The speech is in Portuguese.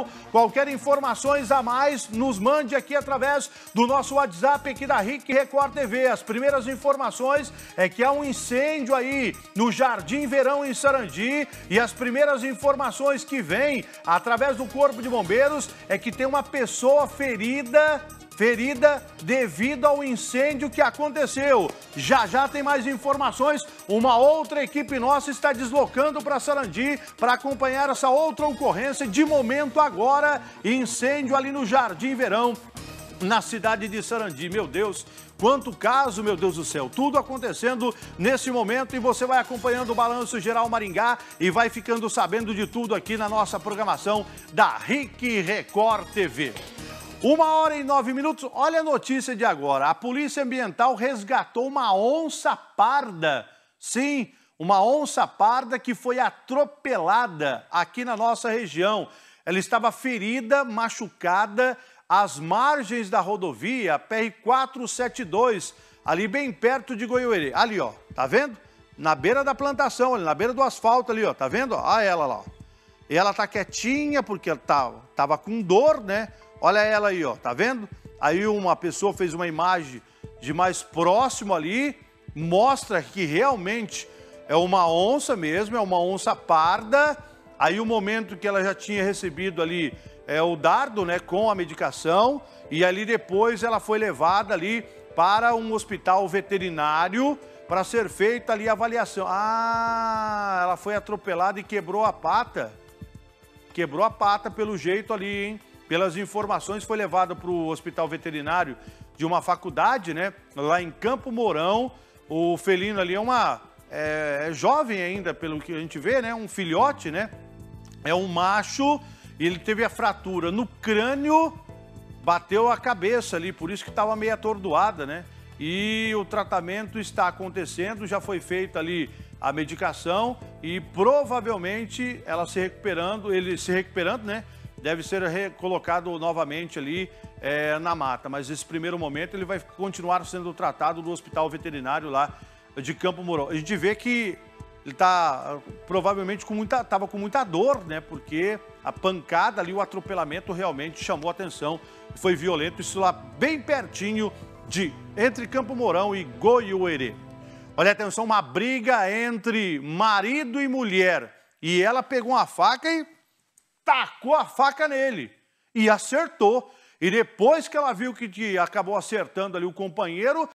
Qualquer informações a mais, nos mande aqui através do nosso WhatsApp aqui da RIC Record TV. As primeiras informações é que há um incêndio aí no Jardim Verão em Sarandi, e as primeiras informações que vêm através do Corpo de Bombeiros é que tem uma pessoa ferida devido ao incêndio que aconteceu. Já tem mais informações. Uma outra equipe nossa está deslocando para Sarandi para acompanhar essa outra ocorrência. De momento agora, incêndio ali no Jardim Verão, na cidade de Sarandi. Meu Deus, quanto caso, meu Deus do céu, tudo acontecendo nesse momento, e você vai acompanhando o Balanço Geral Maringá e vai ficando sabendo de tudo aqui na nossa programação da RIC Record TV. 1h09. Olha a notícia de agora. A Polícia Ambiental resgatou uma onça parda. Sim, uma onça parda que foi atropelada aqui na nossa região. Ela estava ferida, machucada, às margens da rodovia PR-472, ali bem perto de Goiuerê. Ali, ó, tá vendo? Na beira da plantação, ali na beira do asfalto ali, ó, tá vendo? Olha ela lá, ó. E ela tá quietinha porque ela tava com dor, né? Olha ela aí, ó, tá vendo? Aí uma pessoa fez uma imagem de mais próximo ali, mostra que realmente é uma onça mesmo, é uma onça parda. Aí o momento que ela já tinha recebido ali o dardo, né, com a medicação, e ali depois ela foi levada ali para um hospital veterinário para ser feita ali a avaliação. Ah, ela foi atropelada e quebrou a pata. Quebrou a pata pelo jeito ali, hein? Pelas informações, foi levada para o hospital veterinário de uma faculdade, né? Lá em Campo Mourão. O felino ali é jovem ainda, pelo que a gente vê, né? Um filhote, né? É um macho, e ele teve a fratura no crânio, bateu a cabeça ali, por isso que estava meio atordoada, né? E o tratamento está acontecendo, já foi feita ali a medicação e provavelmente ela ele se recuperando, né? Deve ser recolocado novamente ali na mata. Mas nesse primeiro momento ele vai continuar sendo tratado no hospital veterinário lá de Campo Mourão. A gente vê que ele está provavelmente estava com muita dor, né? Porque a pancada ali, o atropelamento realmente chamou a atenção. Foi violento, isso lá bem pertinho entre Campo Mourão e Goiuerê. Olha, atenção, uma briga entre marido e mulher. E ela pegou uma faca e tacou a faca nele e acertou. E depois que ela viu que acabou acertando ali o companheiro,